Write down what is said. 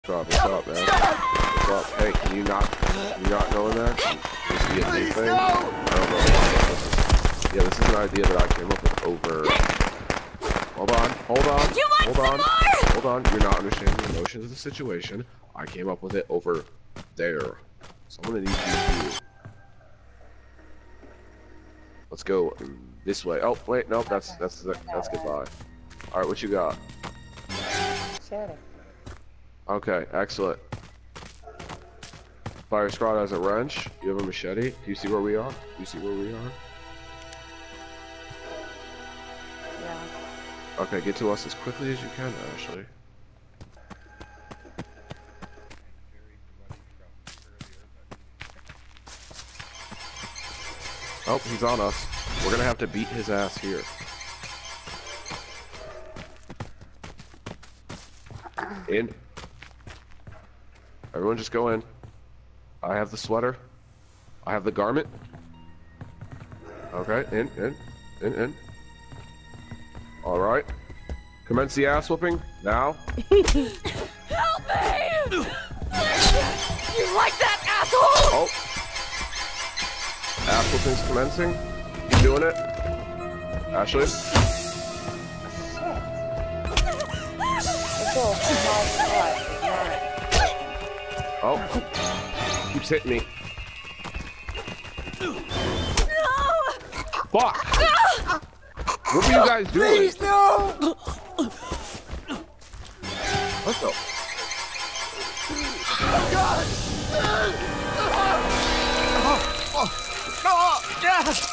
What's up, man? What's up? Hey, can you not go in there? This be a new thing? I don't know. This is an idea that I came up with over. Hold on. You want some more? Hold on. You're not understanding the emotions of the situation. I came up with it over there. So I'm gonna need you to. Let's go this way. Oh wait, nope. That's goodbye. All right, what you got? Shadow. Okay, excellent. Fire Squad has a wrench. You have a machete. Do you see where we are? Yeah. Okay, get to us as quickly as you can, Ashley. Oh, he's on us. We're gonna have to beat his ass here. In. Everyone just go in. I have the sweater. I have the garment. Okay, in. Alright. Commence the ass whooping, now. Help me! You like that, asshole? Oh. Ass whooping's commencing. You doing it? Ashley? Oh. Keeps hitting me. No! Fuck! What are you guys doing? Please, no! What the? God!